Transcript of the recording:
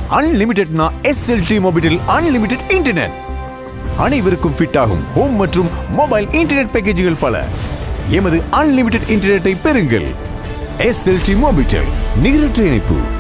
அன்லிமிட்டட்னா SLT MOBITEL unlimited internet. அனைவருக்கும் fit ஆகும் home மற்றும் மொபைல் இன்டர்நெட் பேக்கேஜ்கள் பல. எமது அன்லிமிட்டட் இன்டர்நெட்டை பெறுங்கள். SLT MOBITEL நிகரற்ற இணைப்பு.